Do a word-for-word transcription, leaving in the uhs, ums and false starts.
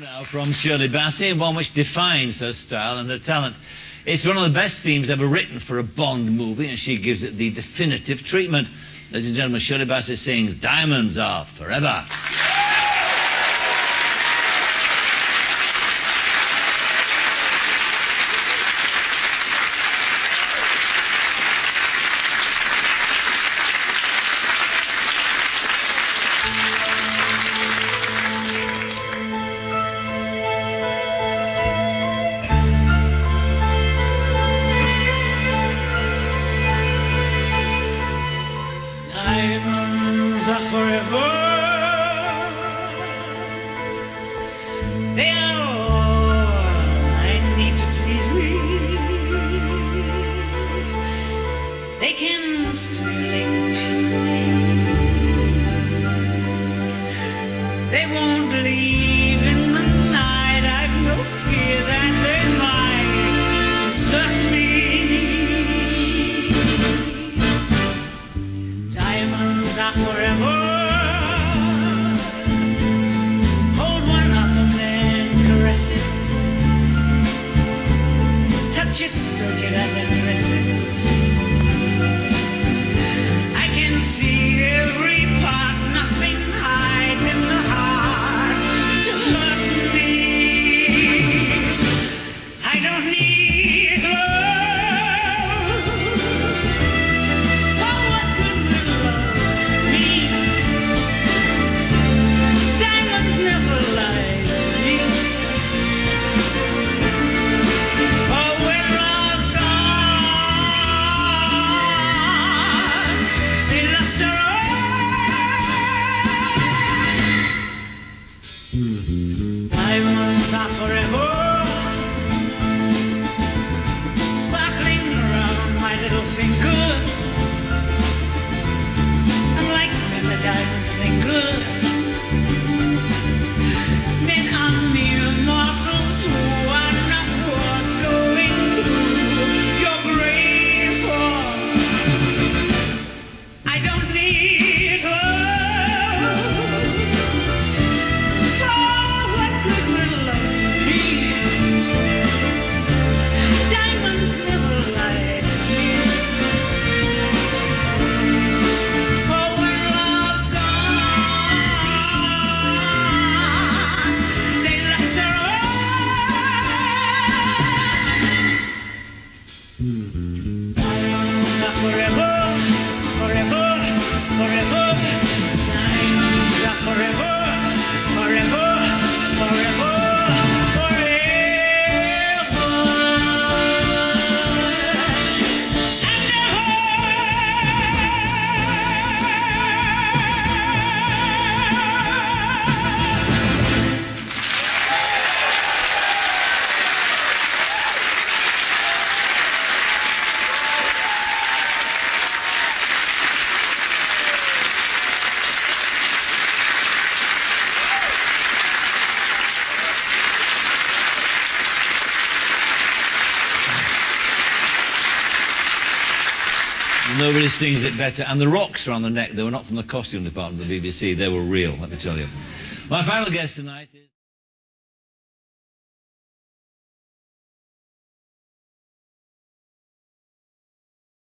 Now from Shirley Bassey, one which defines her style and her talent. It's one of the best themes ever written for a Bond movie, and she gives it the definitive treatment. Ladies and gentlemen, Shirley Bassey sings Diamonds Are Forever. Diamonds are forever. They are all I need to please me. They can still tease me. They won't leave in the night. I've no fear that they might desert me. Diamonds are forever. Hold one of them and caress it. Touch it, stroke it, and undress it. I can see every part. Nothing hides in the heart to hurt me. I don't need love. For what good will love me? Diamonds never lie to me. For when love's gone, they luster on. Diamonds are forever, sparkling around my little finger. I'm like when the diamonds linger. Men are mere mortals who are not worth going to your grave for. I don't need love. For what good will love to me? Diamonds never lie to me. For when love's gone, they luster on. Diamonds are forever, forever, forever. Diamonds are forever, forever, forever, forever. And Nobody sings it better. And the rocks around the neck, they were not from the costume department of the B B C. They were real, let me tell you. My final guest tonight is...